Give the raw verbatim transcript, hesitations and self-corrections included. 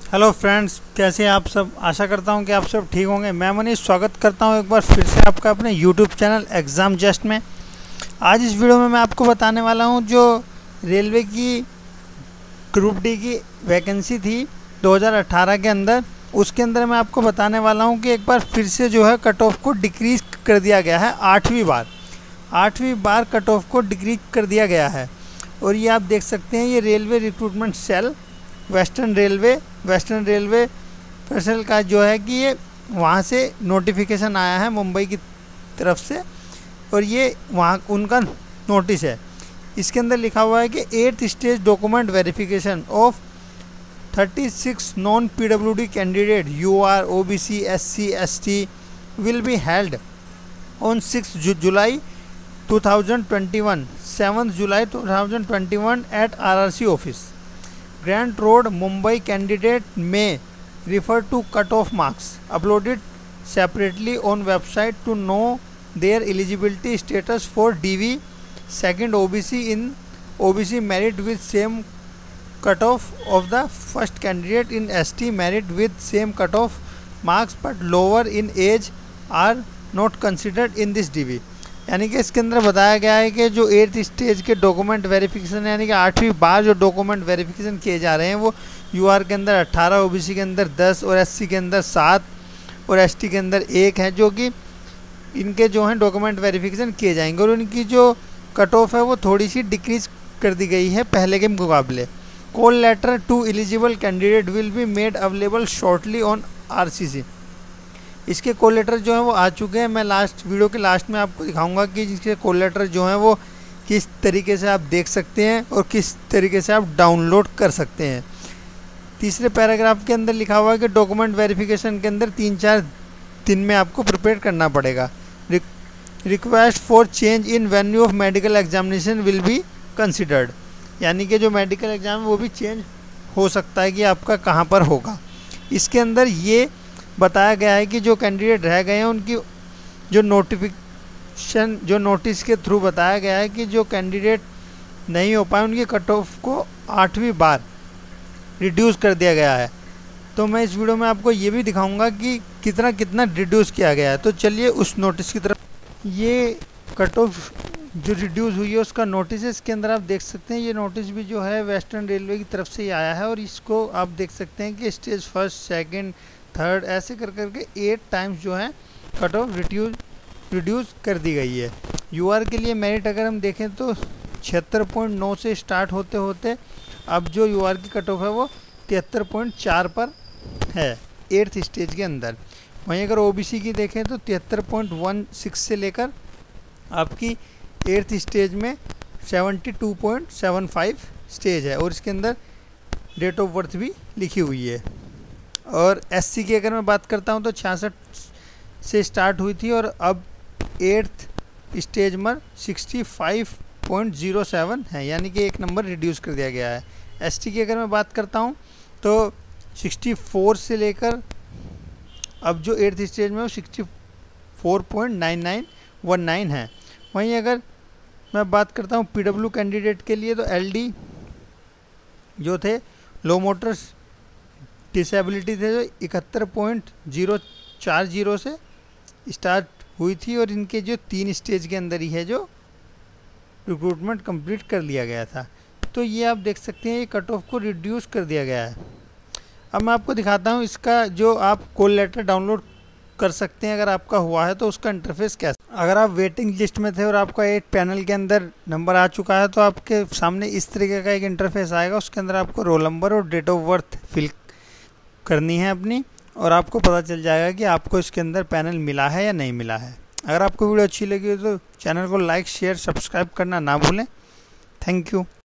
Hello friends, कैसे हैं आप सब। आशा करता हूं कि आप सब ठीक होंगे। मैं मनीष स्वागत करता हूं एक बार फिर से आपका अपने यूट्यूब चैनल एग्ज़ाम जस्ट में। आज इस वीडियो में मैं आपको बताने वाला हूं जो रेलवे की ग्रुप डी की वैकेंसी थी दो हज़ार अठारह के अंदर, उसके अंदर मैं आपको बताने वाला हूं कि एक बार फिर से जो है कट ऑफ को डिक्रीज़ कर दिया गया है। आठवीं बार आठवीं बार कट ऑफ को डिक्रीज कर दिया गया है। और ये आप देख सकते हैं, ये railway recruitment cell western railway western railway personnel का जो है कि ये वहाँ से नोटिफिकेशन आया है मुंबई की तरफ से, और ये वहाँ उनका नोटिस है। इसके अंदर लिखा हुआ है कि eighth stage document verification of thirty six non P W D candidate U R O B C S C S T will be held on six July two thousand twenty one seventh July two thousand twenty one at R R C office Grant Road, Mumbai. Candidate may refer to cut-off marks uploaded separately on website to know their eligibility status for D V. Second, O B C in O B C merit with same cut-off of the first candidate in S T merit with same cut-off marks but lower in age are not considered in this D V. यानी कि इसके अंदर बताया गया है कि जो eighth stage के डॉक्यूमेंट वेरिफिकेशन यानी कि आठवीं बार जो डॉक्यूमेंट वेरिफिकेशन किए जा रहे हैं वो यूआर के अंदर अट्ठारह, ओबीसी के अंदर दस और एससी के अंदर सात और एसटी के अंदर एक है, जो कि इनके जो हैं डॉक्यूमेंट वेरिफिकेशन किए जाएंगे। और इनकी जो कट ऑफ है वो थोड़ी सी डिक्रीज कर दी गई है पहले के मुकाबले। Call letter to eligible candidate will be made available shortly on R C C. इसके कॉल लेटर जो हैं वो आ चुके हैं। मैं लास्ट वीडियो के लास्ट में आपको दिखाऊंगा कि इसके कॉल लेटर जो हैं वो किस तरीके से आप देख सकते हैं और किस तरीके से आप डाउनलोड कर सकते हैं। तीसरे पैराग्राफ के अंदर लिखा हुआ है कि डॉक्यूमेंट वेरिफिकेशन के अंदर तीन चार दिन में आपको प्रिपेयर करना पड़ेगा। Request for change in venue of medical examination will be considered, यानी कि जो मेडिकल एग्ज़ाम है वो भी चेंज हो सकता है कि आपका कहाँ पर होगा। इसके अंदर ये बताया गया है कि जो कैंडिडेट रह गए हैं उनकी जो नोटिफिकेशन जो नोटिस के थ्रू बताया गया है कि जो कैंडिडेट नहीं हो पाए उनकी कट ऑफ को आठवीं बार रिड्यूस कर दिया गया है। तो मैं इस वीडियो में आपको ये भी दिखाऊंगा कि कितना कितना रिड्यूस किया गया है। तो चलिए उस नोटिस की तरफ। ये कट ऑफ जो रिड्यूस हुई है उसका नोटिस है। इसके अंदर आप देख सकते हैं ये नोटिस भी जो है वेस्टर्न रेलवे की तरफ से ही आया है, और इसको आप देख सकते हैं कि स्टेज फर्स्ट, सेकेंड, थर्ड ऐसे कर करके एट टाइम्स जो है कट ऑफ रिड्यूस रिड्यूस कर दी गई है। यूआर के लिए मेरिट अगर हम देखें तो छिहत्तर पॉइंट नौ से स्टार्ट होते होते अब जो यूआर की कट ऑफ है वो तिहत्तर पॉइंट चार पर है एट्थ स्टेज के अंदर। वहीं अगर ओबीसी की देखें तो तिहत्तर पॉइंट वन सिक्स से लेकर आपकी एट्थ स्टेज में seventy two point seven five stage है, और इसके अंदर डेट ऑफ बर्थ भी लिखी हुई है। और एससी की अगर मैं बात करता हूं तो छियासठ से स्टार्ट हुई थी और अब एट्थ स्टेज में sixty five point zero seven है, यानी कि एक नंबर रिड्यूस कर दिया गया है। एसटी की अगर मैं बात करता हूं तो सिक्सटी फोर से लेकर अब जो एट्थ स्टेज में वो sixty four point nine nine one nine है। वहीं अगर मैं बात करता हूं पीडब्ल्यू कैंडिडेट के लिए तो एलडी जो थे लो मोटर्स डिसेबिलिटी थे जो इकहत्तर पॉइंट ज़ीरो चार ज़ीरो से स्टार्ट हुई थी, और इनके जो तीन स्टेज के अंदर ही है जो रिक्रूटमेंट कंप्लीट कर लिया गया था। तो ये आप देख सकते हैं ये कट ऑफ को रिड्यूस कर दिया गया है। अब मैं आपको दिखाता हूँ इसका जो आप कॉल लेटर डाउनलोड कर सकते हैं अगर आपका हुआ है तो उसका इंटरफेस कैसा। अगर आप वेटिंग लिस्ट में थे और आपका एक पैनल के अंदर नंबर आ चुका है तो आपके सामने इस तरीके का एक इंटरफेस आएगा। उसके अंदर आपको रोल नंबर और डेट ऑफ बर्थ फिल करनी है अपनी, और आपको पता चल जाएगा कि आपको इसके अंदर पैनल मिला है या नहीं मिला है। अगर आपको वीडियो अच्छी लगी हो तो चैनल को लाइक, शेयर, सब्सक्राइब करना ना भूलें। Thank you.